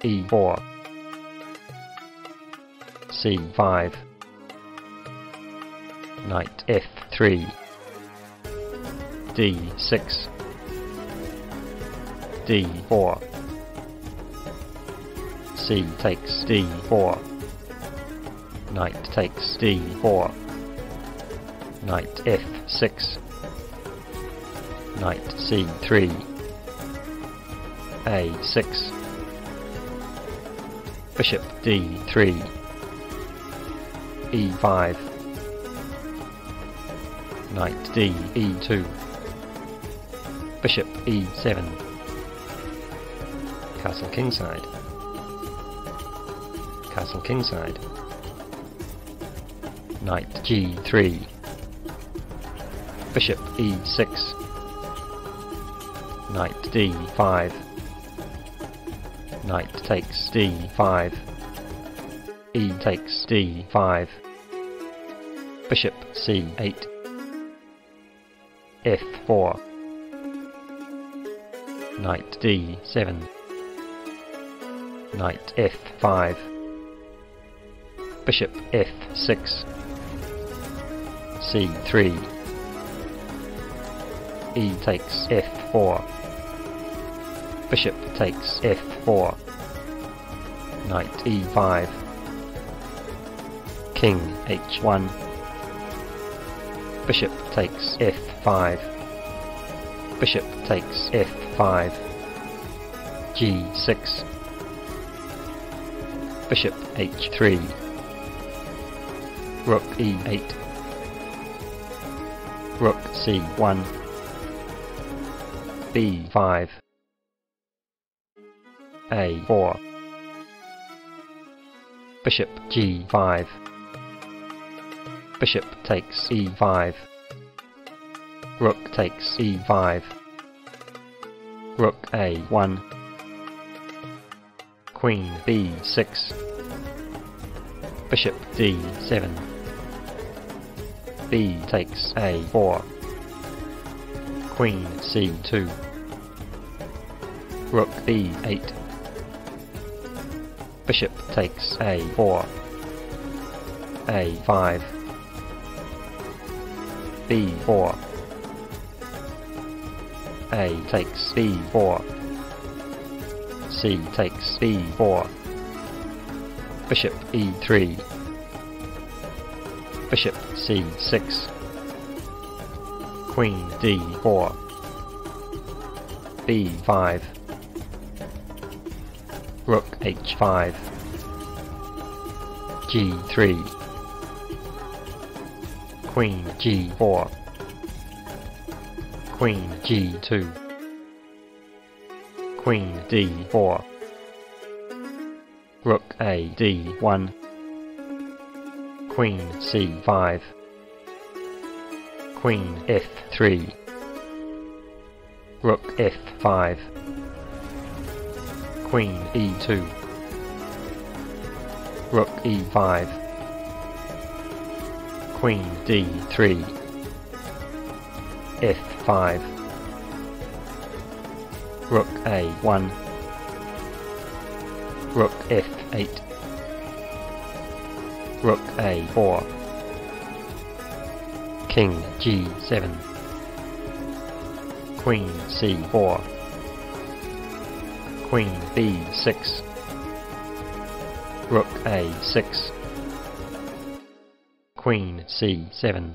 e4, c5, knight f3, d6, d4, c takes d4, knight takes d4, knight f6, knight c3, a6, bishop d3, e5, knight d e2, bishop e7, castle kingside, castle kingside, knight g3, bishop e6, knight d5, knight takes d5, e takes d5, bishop c8, f4, knight d7, knight f5, bishop f6, c3, e takes f4, bishop takes f4, knight e5, king h1, bishop takes f5, bishop takes f5, g6, bishop h3, rook e8, rook c1, b5, a4, bishop g5, bishop takes e5, rook takes e5, rook a1, queen b6, bishop d7, b takes a4, queen c2, rook b8, bishop takes a4, a5, b4, a takes b4, c takes b4, bishop e3, bishop c6, queen d4, b5, rook h5, g3, queen g4, queen g2, queen d4, rook a d1, queen c5, queen f3, rook f5, queen e2, rook e5, queen d3, f5, rook a1, rook f8, rook a4, king g7, queen c4, queen b6, rook a6, queen c7,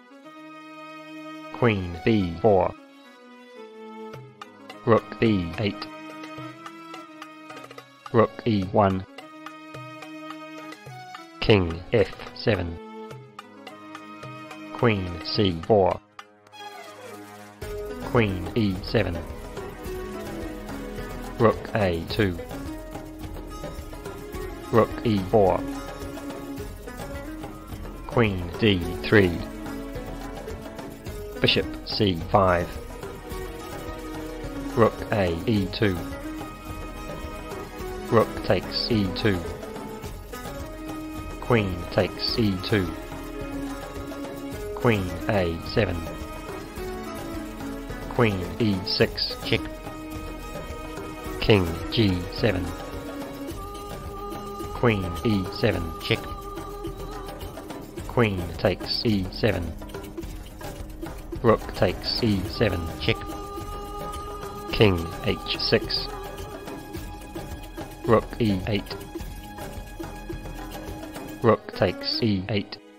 queen b4, rook b8, rook e1, king f7, queen c4, queen e7, rook a2, rook e4, queen d3, bishop c5, rook a e2, rook takes e2, queen takes e2, queen a7, queen e6, check, king g7, Queen e7 check. Queen takes e7. Rook takes e7 check. King h6. Rook e8. Rook takes e8.